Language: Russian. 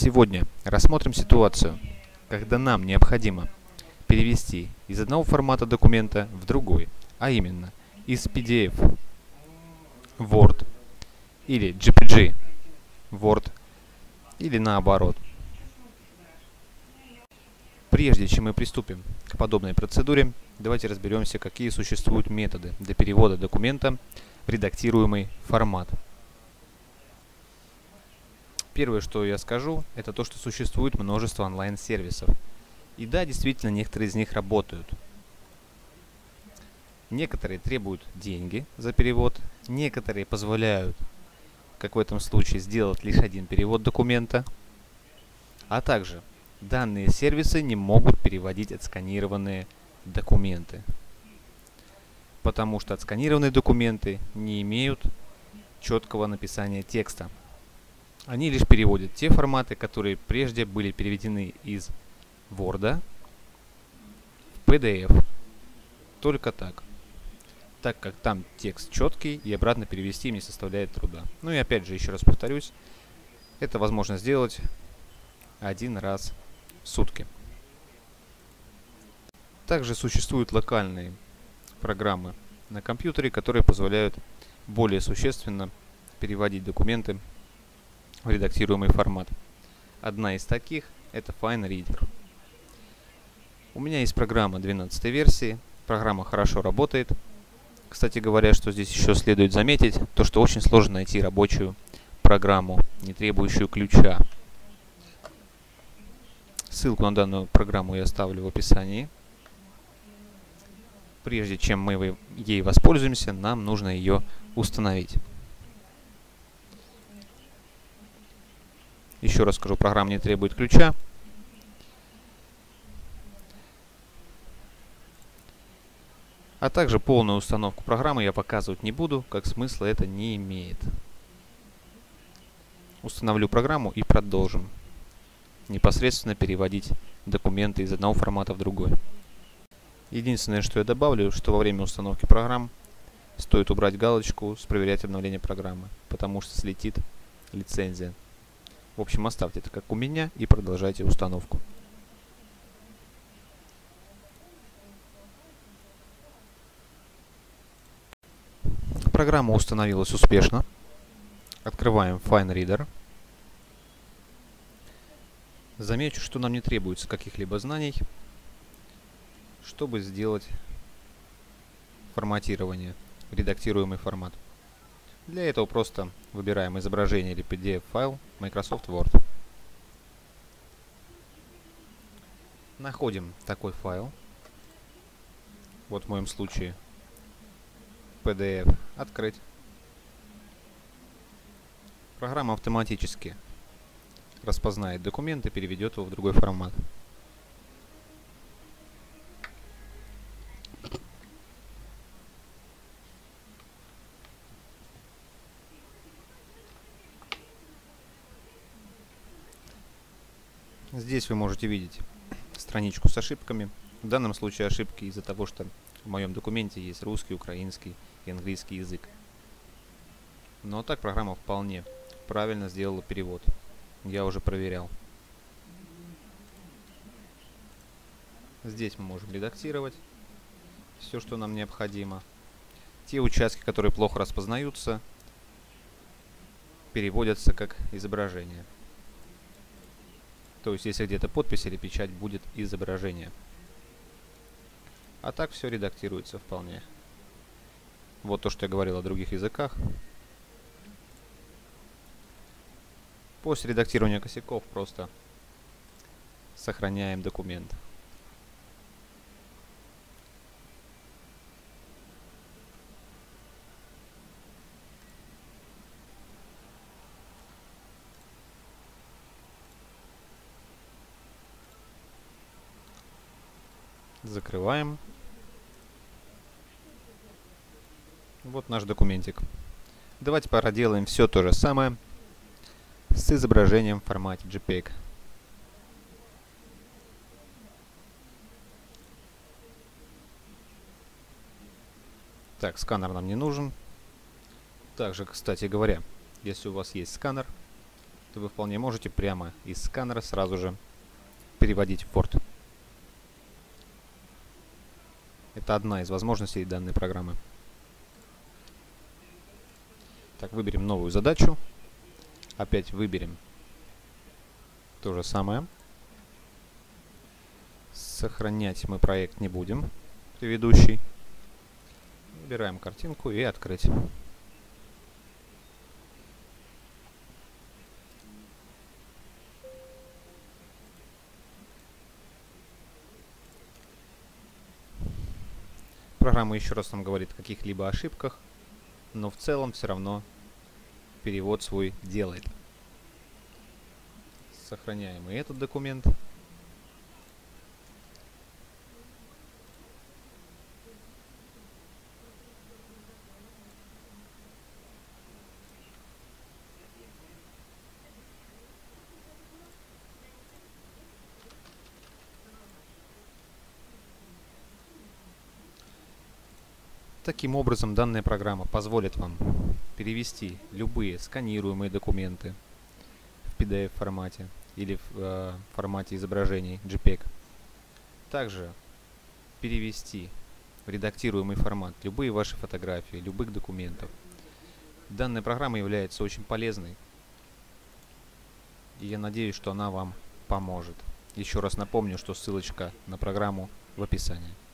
Сегодня рассмотрим ситуацию, когда нам необходимо перевести из одного формата документа в другой, а именно из PDF в Word или JPG в Word или наоборот. Прежде чем мы приступим к подобной процедуре, давайте разберемся, какие существуют методы для перевода документа в редактируемый формат. Первое, что я скажу, это то, что существует множество онлайн-сервисов. И да, действительно, некоторые из них работают. Некоторые требуют деньги за перевод, некоторые позволяют, как в этом случае, сделать лишь один перевод документа, а также данные сервисы не могут переводить отсканированные документы, потому что отсканированные документы не имеют четкого написания текста. Они лишь переводят те форматы, которые прежде были переведены из Word в PDF. Только так. Так как там текст четкий, и обратно перевести им не составляет труда. Ну и опять же, еще раз повторюсь, это возможно сделать один раз в сутки. Также существуют локальные программы на компьютере, которые позволяют более существенно переводить документы в редактируемый формат. Одна из таких — это FineReader. У меня есть программа 12 версии. Программа хорошо работает. Кстати говоря, что здесь еще следует заметить, то что очень сложно найти рабочую программу, не требующую ключа. Ссылку на данную программу я оставлю в описании. Прежде чем мы ей воспользуемся, нам нужно ее установить. Еще раз скажу, программа не требует ключа. А также полную установку программы я показывать не буду, как смысла это не имеет. Установлю программу и продолжим непосредственно переводить документы из одного формата в другой. Единственное, что я добавлю, что во время установки программ стоит убрать галочку с «Проверять обновление программы», потому что слетит лицензия. В общем, оставьте это как у меня и продолжайте установку. Программа установилась успешно. Открываем FineReader. Замечу, что нам не требуется каких-либо знаний, чтобы сделать форматирование в редактируемый формат. Для этого просто выбираем изображение или PDF-файл Microsoft Word. Находим такой файл. Вот в моем случае PDF. Открыть. Программа автоматически распознает документ и переведет его в другой формат. Здесь вы можете видеть страничку с ошибками. В данном случае ошибки из-за того, что в моем документе есть русский, украинский и английский язык. Но так программа вполне правильно сделала перевод. Я уже проверял. Здесь мы можем редактировать все, что нам необходимо. Те участки, которые плохо распознаются, переводятся как изображение. То есть, если где-то подпись или печать, будет изображение. А так все редактируется вполне. Вот то, что я говорил о других языках. После редактирования косяков просто сохраняем документ. Закрываем. Вот наш документик. Давайте проделаем все то же самое с изображением в формате JPEG. Так, сканер нам не нужен. Также, кстати говоря, если у вас есть сканер, то вы вполне можете прямо из сканера сразу же переводить в Word. Это одна из возможностей данной программы. Так, выберем новую задачу. Опять выберем то же самое. Сохранять мы проект не будем, предыдущий. Выбираем картинку и открыть. Программа еще раз нам говорит о каких-либо ошибках, но в целом все равно перевод свой делает. Сохраняем и этот документ. Таким образом, данная программа позволит вам перевести любые сканируемые документы в PDF формате или в формате изображений JPEG. Также перевести в редактируемый формат любые ваши фотографии, любых документов. Данная программа является очень полезной, и я надеюсь, что она вам поможет. Еще раз напомню, что ссылочка на программу в описании.